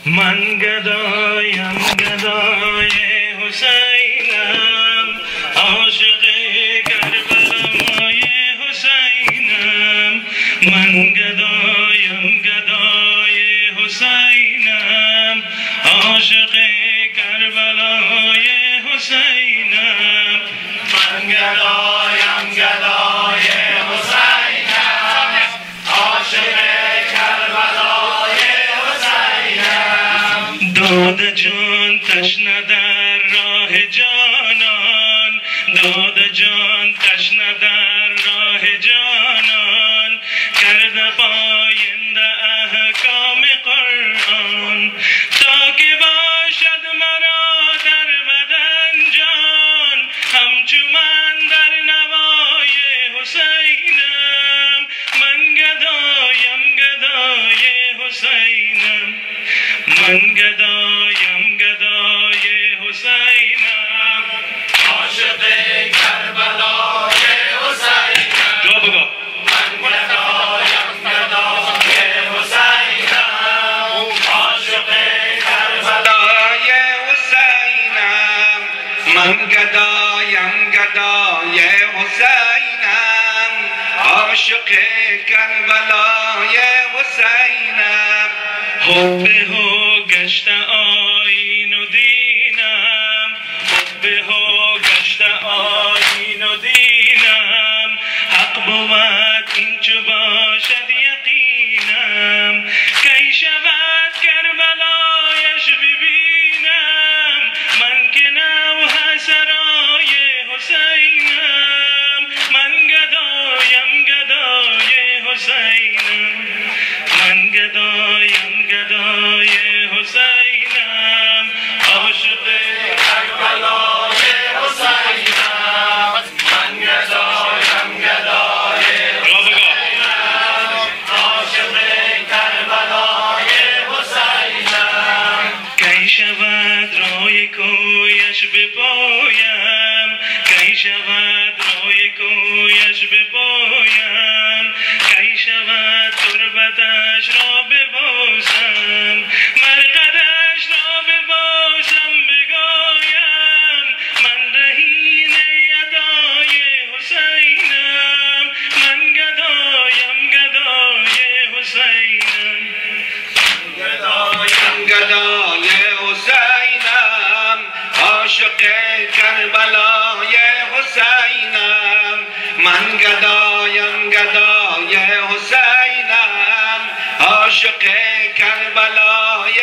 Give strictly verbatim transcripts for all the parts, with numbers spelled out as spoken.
من گدایم گدای حسینم، عاشق کربلای حسینم. من گدایم گدای حسینم، عاشق کربلای حسینم. من گدایم گدای حسینم، عاشق کربلای حسینم. داد جان تشنه در راه جانان، داد جان تشنه در راه جانان. کرده پاینده احکام قرآن، تا که باشد مرا در بدن جان. همچو من در نوای حسینم، من گدایم گدای حسینم. من گدایم گدای حسینم، عاشق کربلای حسینم. جا بگو. من گدایم گدای حسینم، عاشق کربلای حسینم. من گدایم گدای حسینم، عاشق کربلای حسینم. حب هو گشت آیین و دینم، حب هو گشت آیین و دینم. حق بود این چو باشد یقینم، کی شود کربلایش ببینم. من که نوح سرای حسینم، من گدایم گدای حسینم. من گدایم گدای حسینم، عاشق کربلای حسینم. من گدایم گدای حسینم، عاشق کربلای حسینم. کی شود رای کویش بپایم، کی شود رای کویش بپایم. کی شود تربتش را ببوسم، مرقدش را ببوسم بگویم. من رهین ادای حسینم، من گدایم گدای حسینم. گدایم گدای حسینم، عاشق کربلای حسینم. من گدایم گدای حسینم، عاشق کربلای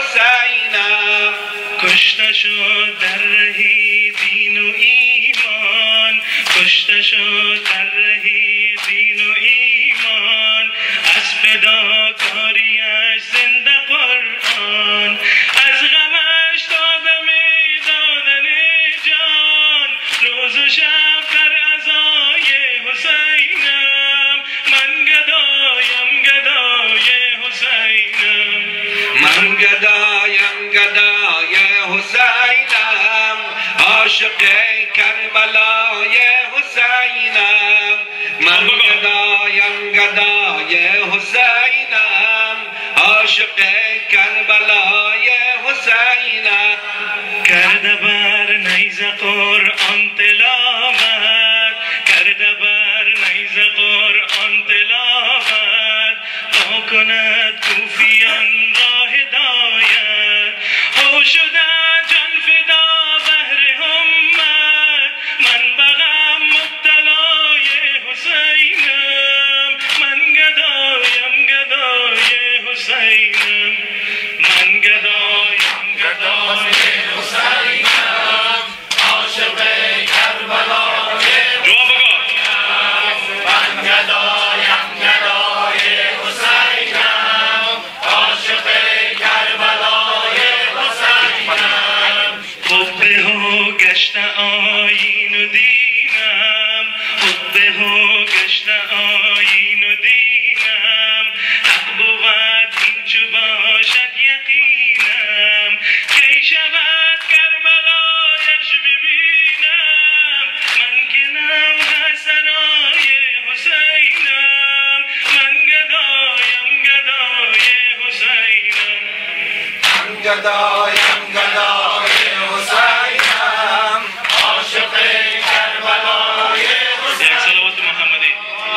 حسینم. کشته شد در رهی دین و ایمان، کشته شد در رهی دین و ایمان. از فداکاریش زنده قرآن، از غمش دادم دادن جان. روز و شب در عزای حسینم، من گدایم گدای حسینم. من گدایم گدای حسینم، عاشق کربلای حسینم. من گدایم گدای حسینم، عاشق کربلای حسینم. کرده بر نیز قرآن تلاوت، کرده بر نیز قرآن تلاوت. تا کند کوفیان را هدایت، هو شده جان فدا بهر همت. من بغم مبتلای حسینم، من گدایم گدای حسینم. من گدایم گدای حسینم، عاشق کربلای حسینم. من گدایم گدای حسینم، عاشق کربلای حسینم. حب هو گشت آیین و دینم، حب هو گشت آیین و دینم. حق بود این چو باشد یقینم، کی شود کربلای گدایم گدای حسینم عاشق کربلای یک صلوات محمدی.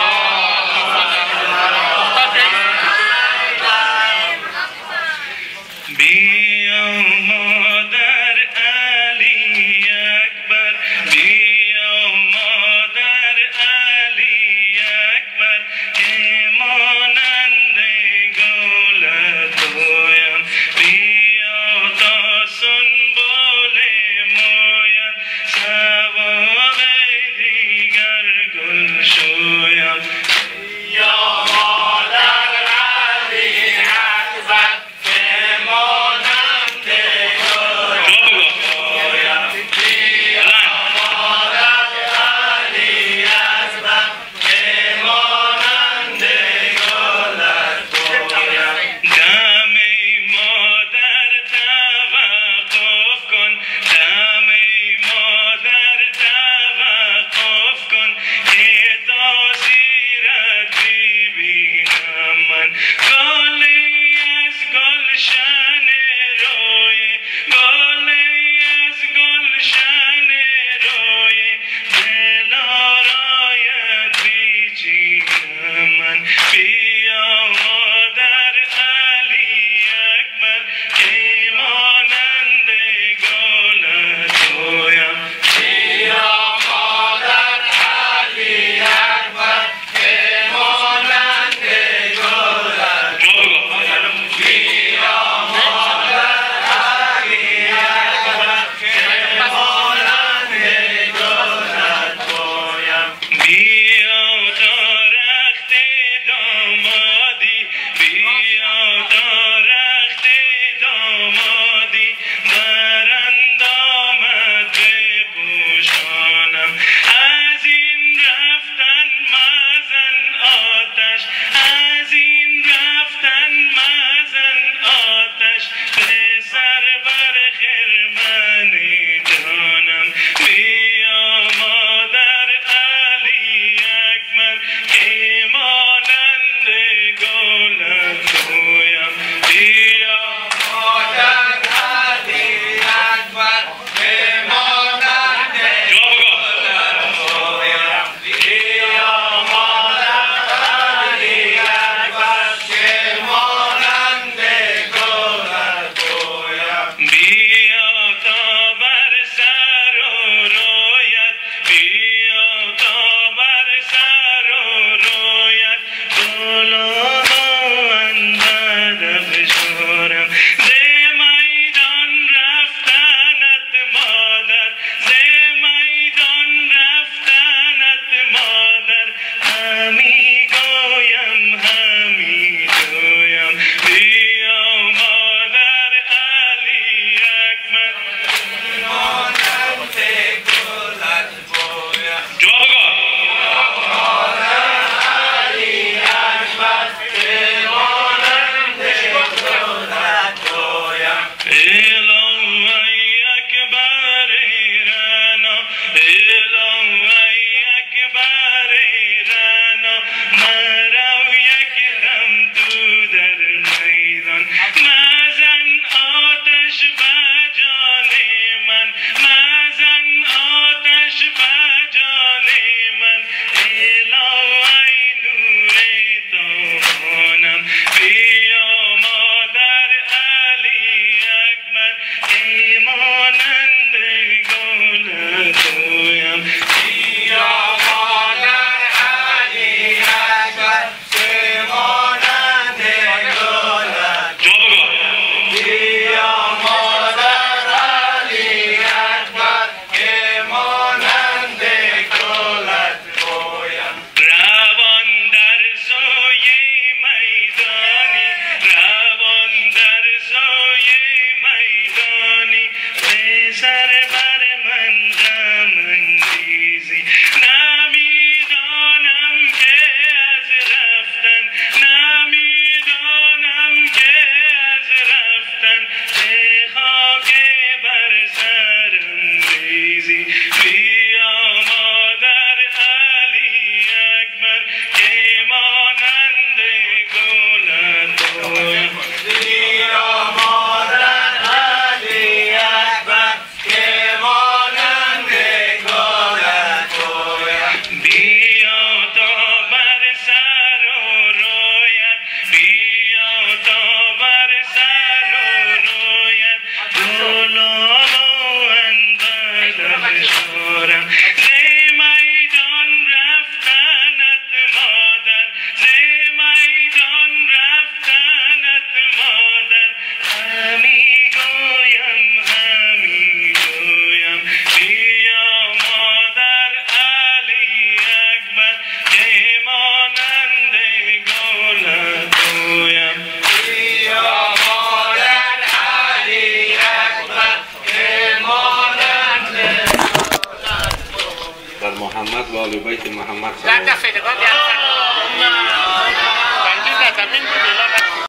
بیا مادر علی اکبر، بیا مادر علی اکبر که مانند گل تویم، بیا تا سنبل مویت ثواب دیگر گل شویم. یا مادر علی اکبر که مانند گل تویم، بیا مادر علی اکبر که مانند گل تویم. دم ای مادر توقف کن، دم ای مادر توقف کن که تا سیرت ببینم من. گلی از گلشن روی، گلی از گلشن روی دل آرایت بیچینم من. بیا مادر علی اکبر که مانند گل تویم. یا مادر علی اکبر که مانند گل تویم، بیا مادر علی اکبر که مانند گل تویم. بیا تا رخت دامادی، بیا تا رخت دامادی بر اندامت بپوشانم. از این رفتن مزن آتش، از این رفتن مزن آتش به سر بر خرمن جانم. بیا مادر علی اکبر که مانند گل تویم، بیا مادر علی اکبر که مانند گل تویم، بیا مادر علی اکبر که مانند گل تویم. و آل بیت محمد صلی در الله علیه و دفعه دگاه در زمین